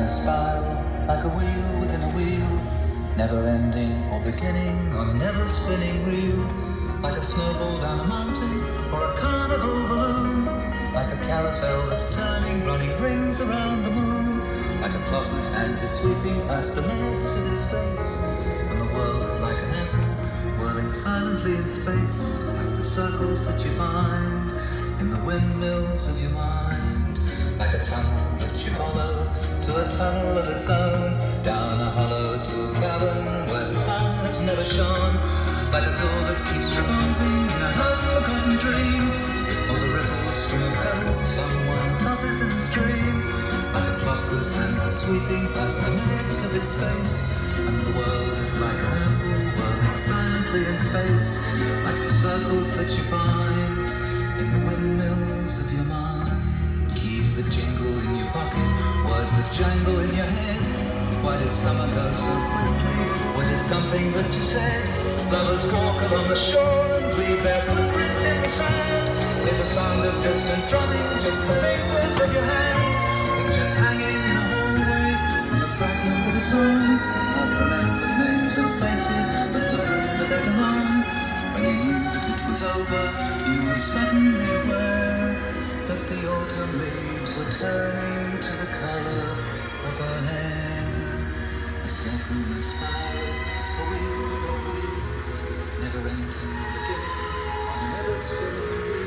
in a spiral, like a wheel within a wheel, never ending or beginning on a never spinning reel, like a snowball down a mountain or a carnival balloon, like a carousel that's turning, running rings around the moon, like a clock whose hands are sweeping past the minutes of its face, and the world is like an apple whirling silently in space, like the circles that you find in the windmills of your mind, like a tunnel that you follow to a tunnel of its own, down a hollow to a cavern where the sun has never shone, like a door that keeps revolving in a half-forgotten dream, or the ripples from a pebble someone tosses in a stream, like a clock whose hands are sweeping past the minutes of its face, and the world is like an apple whirling silently in space, like the circles that you find in the windmills of your mind. Keys that jingle in your pocket, words that jangle in your head. Why did summer go so quickly? Was it something that you said? Lovers walk along the shore and leave their footprints in the sand. Is the sound of distant drumming just the fingers of your hand? Pictures hanging in a hallway and a fragment of a song. Half remembered names and faces, but to whom do they belong? When you knew that it was over, you were suddenly aware that the autumn leaves were turning to the color of her hair. A circle in a spiral, a wheel within a wheel, never ending, beginning on a never spinning wheel.